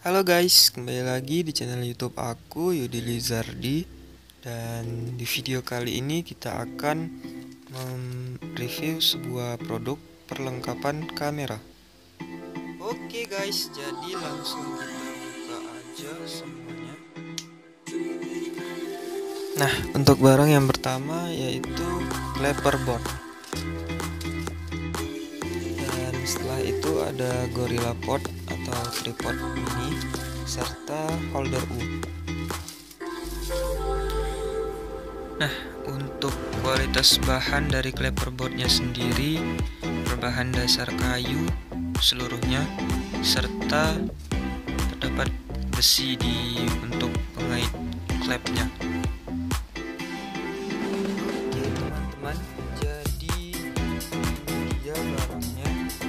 Halo guys, kembali lagi di channel YouTube aku, Yudi Lizardi. Dan di video kali ini kita akan mereview sebuah produk perlengkapan kamera. Oke guys, jadi langsung kita buka aja semuanya. Nah, untuk barang yang pertama yaitu clapperboard. Dan setelah itu ada Gorilla Pod atau tripod mini serta holder U. Nah, untuk kualitas bahan dari clapperboardnya sendiri berbahan dasar kayu seluruhnya, serta terdapat besi untuk pengait clapnya. Oke teman-teman, jadi ini dia barangnya.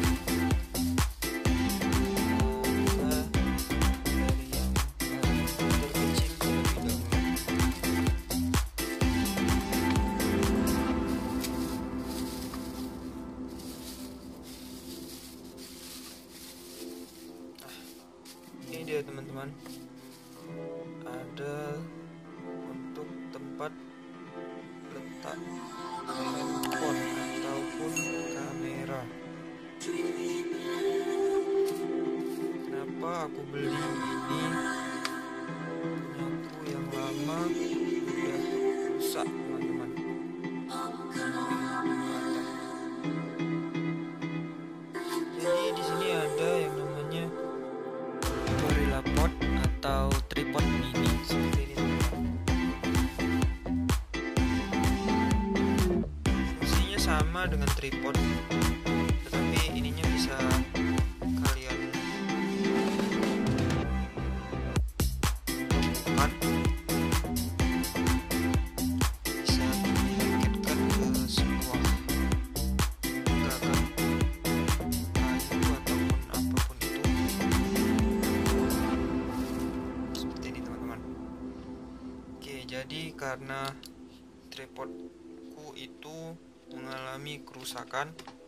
Ini dia teman-teman, ada untuk tempat letak handphone ataupun kamera. Kenapa aku beli ini? Punyaku yang lama udah rusak teman-teman. Jadi di sini ada yang namanya Gorilla Pod atau tripod mini seperti ini teman-teman. Fungsinya sama dengan tripod, tetapi ininya bisa kalian lakukan, bisa diikatkan ke sebuah gagang kayu ataupun apapun itu, seperti ini teman-teman. Oke, jadi karena tripodku itu mengalami kerusakan,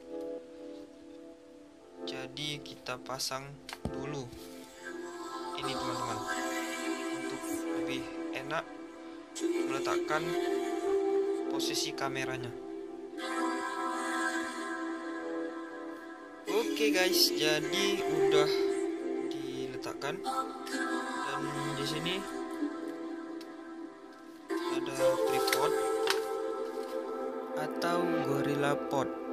jadi kita pasang dulu ini teman-teman, untuk lebih enak meletakkan posisi kameranya. Oke guys, jadi udah diletakkan, dan di sini ada tripod atau Gorilla Pod.